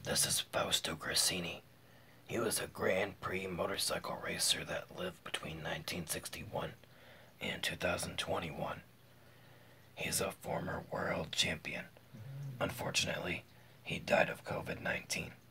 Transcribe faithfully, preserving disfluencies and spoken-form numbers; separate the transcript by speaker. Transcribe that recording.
Speaker 1: This is Fausto Gresini. He was a Grand Prix motorcycle racer that lived between nineteen sixty-one and two thousand twenty-one. He's a former world champion. Unfortunately, he died of COVID nineteen.